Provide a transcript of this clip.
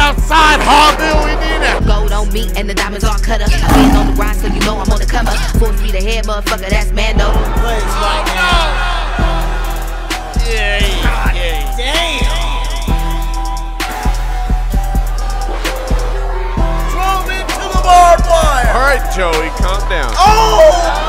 outside, Harville, we need it. Gold on me and the diamonds all cut up. Been on the grind, so you know I'm on the come up. Full speed ahead, motherfucker, that's Mando. Plays right now. Yeah. Damn. Drove into the barbed wire. All right, Joey, calm down. Oh!